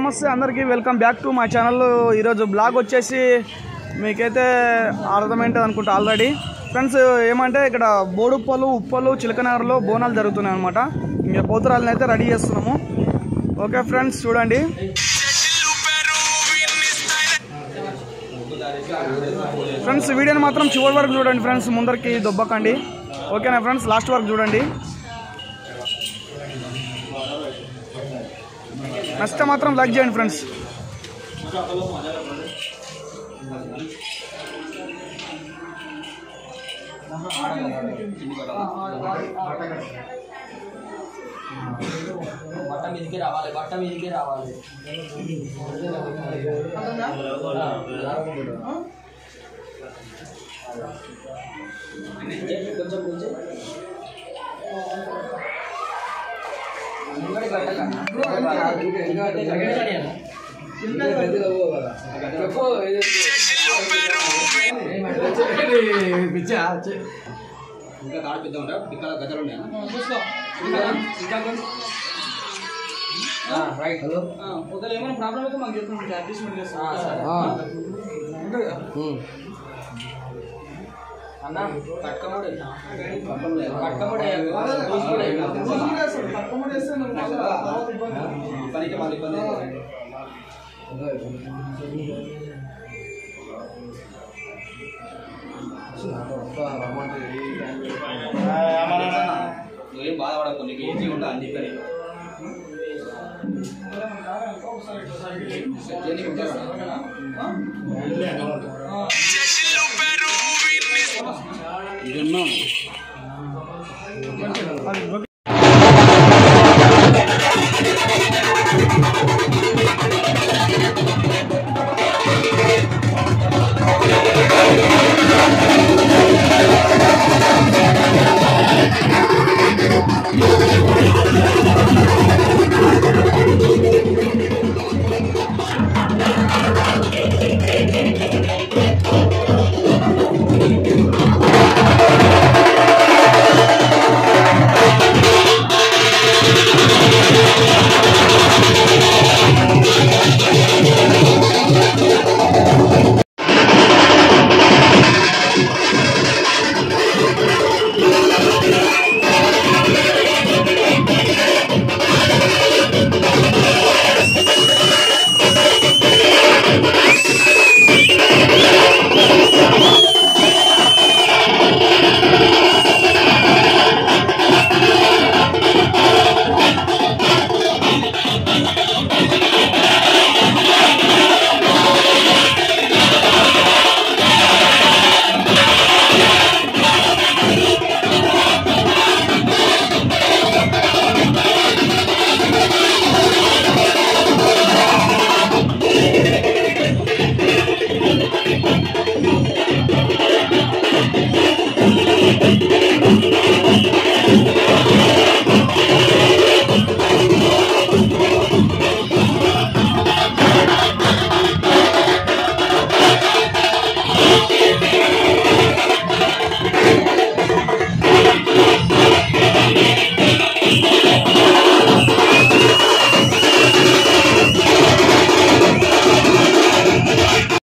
నమస్తే అందరికీ welcome back to my channel. ఈరోజు బ్లాగ్ వచ్చేసి మీకైతే అర్థమైంటుంది అనుకుంటా ఆల్రెడీ. ఫ్రెండ్స్ ఏమంటే ఇక్కడ బోడుప్పలు ఉప్పలు చిలకనారులో బోనాలు జరుగుతున్నాయి అనమాట. ఇంకా పోతురాలని అయితే రెడీ చేస్తున్నాము. ఓకే ఫ్రెండ్స్ చూడండి. ఫ్రెండ్స్ వీడియోని మాత్రం చివరి వరకు చూడండి ఫ్రెండ్స్, ముందరికి దొబ్బకండి. ఓకేనా ఫ్రెండ్స్, లాస్ట్ వరకు చూడండి. నచ్చితే మాత్రం లైక్ చేయండి ఫ్రెండ్స్. బట్ట మీదకి రావాలి, బట్ట మీదకి రావాలి. కొంచెం కొంచెం ఇంకా తాడిపిద్దాం ఇక్కడ గదలు ఉన్నాయా? రైట్. హలో, ఒకవేళ ఏమైనా ప్రాబ్లం అయితే మాకు చెప్పండి, అడ్జస్ట్మెంట్ చేస్తాం అన్న. కట్కముడి పనికి మళ్ళీ ఇబ్బంది.